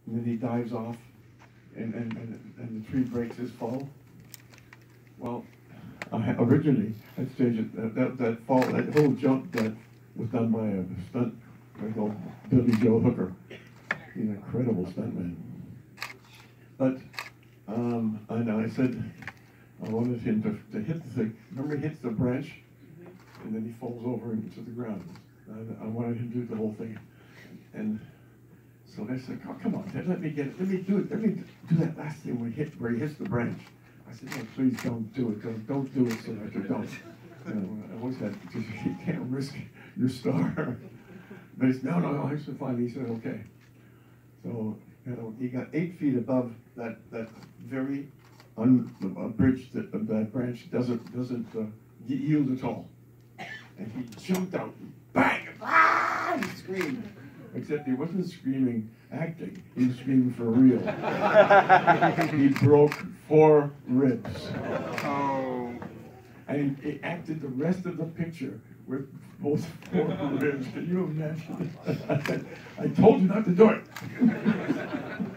and then he dives off, and the tree breaks his fall. Well, originally, that stage, that fall, that whole jump that was done by a stunt, called Billy Joe Hooker. He's an incredible stuntman. But I said I wanted him to hit the thing. Remember, he hits the branch, and then he falls over into the ground. I wanted him to do the whole thing, and so they said, "Oh, come on, Ted, let me do it. Let me do that last thing where he hits the branch." I said, "No, please don't do it. Don't do it, Senator. Don't." I always had, because you can't risk your star. But he said, no, I should find. He said, "Okay." So he got 8 feet above that very bridge that branch doesn't yield at all, and he jumped out, bang, ah! He screamed. Except he wasn't screaming acting, he was screaming for real. He broke 4 ribs. Oh. And he acted the rest of the picture with both 4 ribs. Can you imagine? I told you not to do it.